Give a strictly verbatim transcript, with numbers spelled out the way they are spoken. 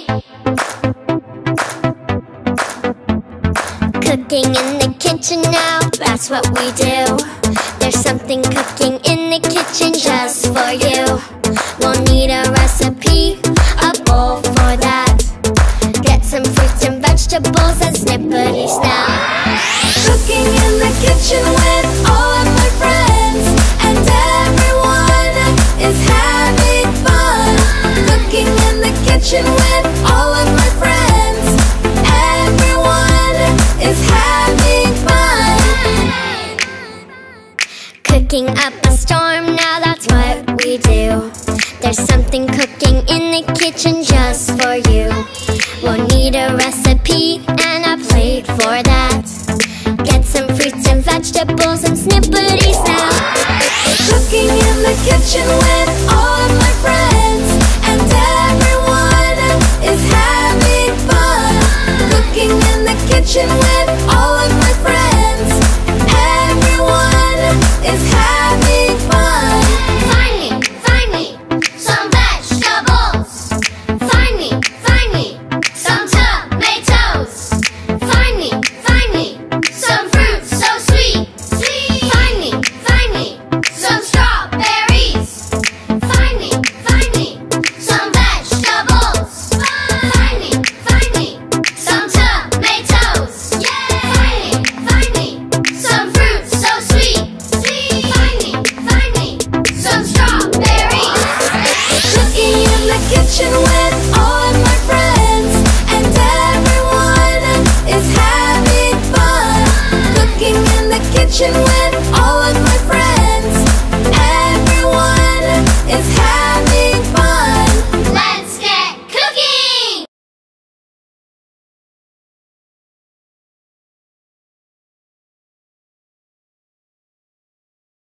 Cooking in the kitchen now, that's what we do. There's something cooking in the kitchen just for you. We'll need a recipe, a bowl for that. Get some fruits and vegetables and snippety snap. Cooking in the kitchen with all of my friends, and everyone is having fun. Cooking in the kitchen with all of my friends, everyone is having fun. Cooking up a storm, now that's what we do. There's something cooking in the kitchen just for you. We'll need a recipe and a plate for that. Get some fruits and vegetables and snippety snap. Cooking in the kitchen with all of my friends, and everyone is having fun. Cooking in the kitchen with all of my friends, everyone is having fun. Find me, find me some vegetables. Find me, find me some tomatoes. Find me, find me some fruits so sweet. Sweet. Find me, find me some strawberries. Find me, find me some vegetables. Find me, find me some tomatoes. Yeah. Find me, find me some fruits so sweet. Sweet. Find me, find me some strawberries. Cooking in the kitchen with